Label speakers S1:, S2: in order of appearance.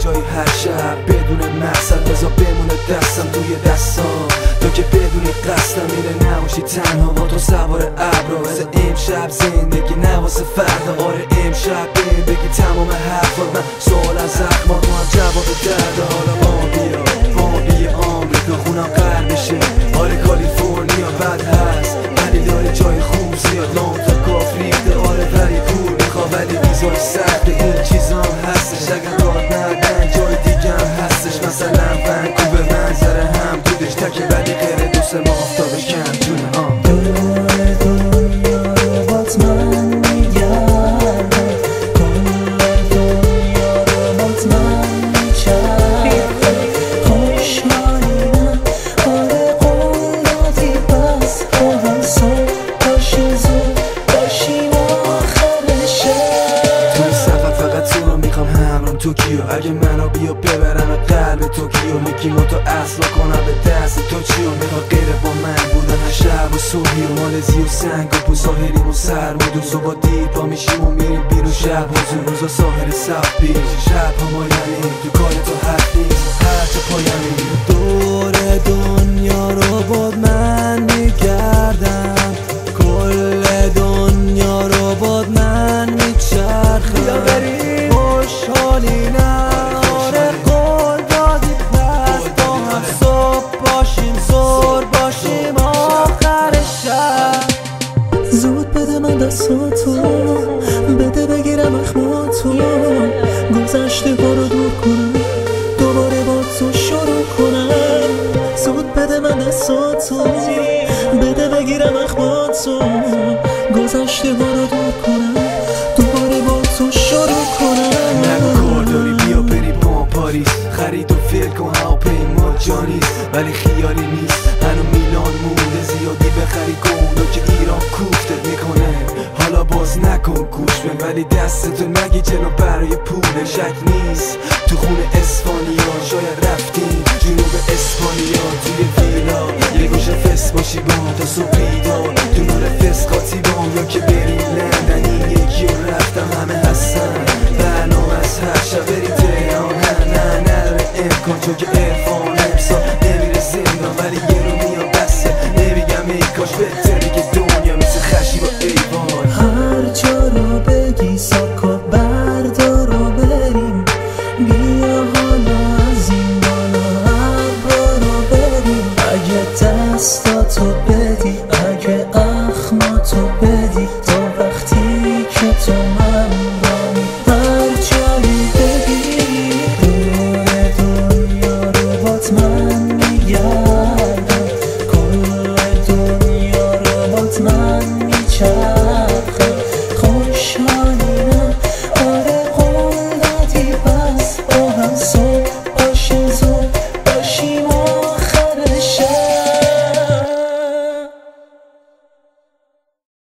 S1: جایی هر شب بدون مقصد بذار بمونه دستم توی دستام تو که بدونی قصدم اینه نباشی تنها با تو سوار ابرا واسه امشب زندگی نه واسه فردا آره امشب بگی تمام حرفات من سوال از زخمات ما هم جواب درده حالا ما بیا آمریکا خونم قرد بشه آره کالیفرنیا بد هست ولی داره جای خوب زیاد لام تا کاف ریخته آره ولی پول میخوا ولی ویزای سخته این چیزام هستش اگر داد ندن جای دیگه هم هستش مثلا ونکوور منظره هم دودش تکه ولی غیر دو سه ماه آفتابش کم تونه
S2: دور دنیا رو بات من میگردم کل دنیا رو بات من میچرخم خوشحالیم آره قول دادی بس با هم صبح باشیم زود باشیم آخر شب
S1: توی سفر فقط تو رو میخوام همرام توکیو اگه منو بیا ببرم قلب توکیو میگی ما تو اصلا کنم به دست تو چیو میخوا غیر با من بودن هر شب و صبحی و مالزی و سنگ و ساحلیم و سرم و دوز و با دید با میشیم و میریم بیرون شب حضور روزا ساحل سب بیش شب ها مایمی تو کار تو حرف نیست هر چه پایمی دور دنیا رو با من میگردم کل دنیا رو با من میچرخم بیا بریم خوشحالی نه آره قول دادی پس با هم صبح باشیم زور باشیم آخر شب
S2: زود بده من دستاتو بده بگیرم اخماتو گذشته ها رو دور کنم دوباره با تو شروع کنم زود بده من دستاتو بده بگیرم اخماتو گذشته ها رو دور کنم دوباره با تو شروع کنم
S1: نگو کار داری بیا بریم با پاریس خرید و فکر کن هواپیما جانیست ولی خیالی نیست هنو میلان مونده زیادی بخری گوندا که ایران کوفتت میکنه حالا باز نکن گوش بن ولی دستتو نگی جلو برای پول شک نیست تو خونه اسپانیا شاید رفتیم جنوب اسپانیا توی ویلا یه گوشه فس باشی بام تا صبح بیدار تو نور فسقاتی بام یا که بریم لندنی یکی رو رفتم همه هستن